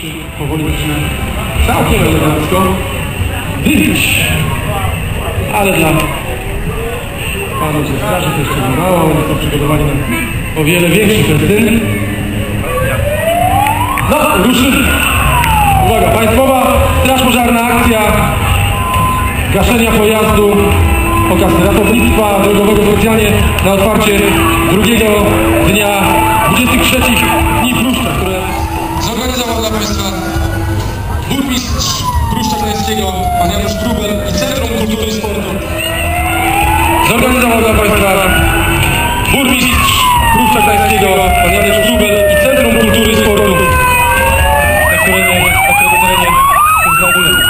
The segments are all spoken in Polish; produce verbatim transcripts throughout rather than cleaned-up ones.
się powoli zaczyna całkiem elegancko wybić. Ale dla panów ze straży to jeszcze nie mało, oni są przygotowani na o wiele większy festyn. No, ruszymy. Uwaga, państwowa straż pożarna, akcja gaszenia pojazdu, pokaz ratownictwa drogowego specjalnie na otwarcie drugiego dnia dwudziestych trzecich dni Pruszcza, które zorganizował dla państwa burmistrz Pruszcza Gdańskiego, pan Janusz Grubel i Centrum Kultury i Sportu. Zorganizował dla państwa burmistrz Pruszcza Gdańskiego, pan Janusz Grubel i Centrum Kultury i Sportu, na terenie, na terenie się znajdujemy.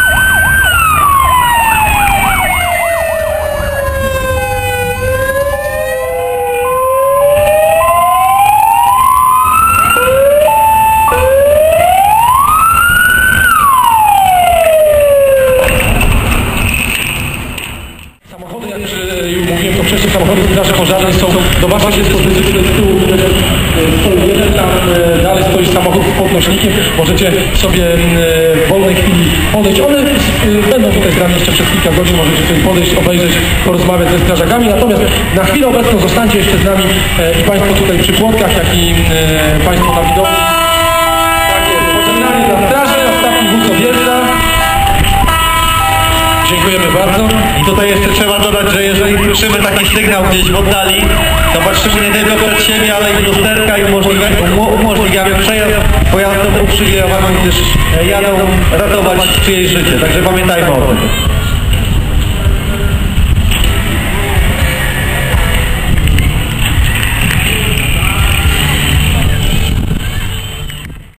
Samochody, jak już mówiłem to wcześniej, samochody straży pożarnej są do waszej dyspozycji. Tutaj z tyłu stoi jeden, tam dalej stoi samochód z podnośnikiem. Możecie sobie w wolnej chwili podejść. One będą tutaj z nami jeszcze przez kilka godzin. Możecie sobie podejść, obejrzeć, porozmawiać ze strażakami. Natomiast na chwilę obecną zostańcie jeszcze z nami i państwo tutaj przy płotkach, jak i państwo na widowni. Takie pożegnanie dla straży. Ostatni wóz odjeżdża. Dziękujemy bardzo. I tutaj jeszcze trzeba dodać, że jeżeli słyszymy taki sygnał gdzieś w oddali, to patrzymy nie tylko przed siebie, ale i w lusterka i umożliwiamy przejazd pojazdom uprzywilejowanym, gdyż jadą ratować czyjeś życie. Także pamiętajmy o tym.